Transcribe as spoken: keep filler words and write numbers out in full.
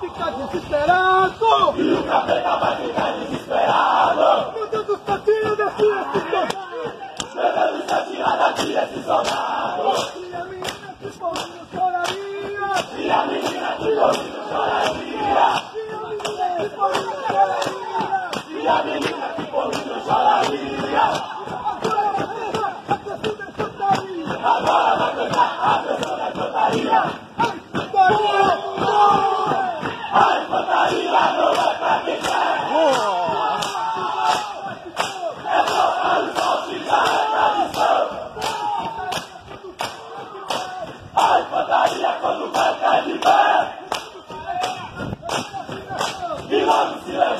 ficar desesperado. E o capeta vai ficar desesperado. Meu Deus do céu, tira daqui esse soldado. Meu Deus do céu, tira daqui esse soldado. E a menina que pouquinho choraria. E a menina que pouquinho choraria. E a menina que pouquinho choraria. Agora vai cantar a canção da cantaria. A infantaria não vai pra quem quer. É só para os fortes da tradição. A infantaria quando vai cair de pé. E logo se levanta.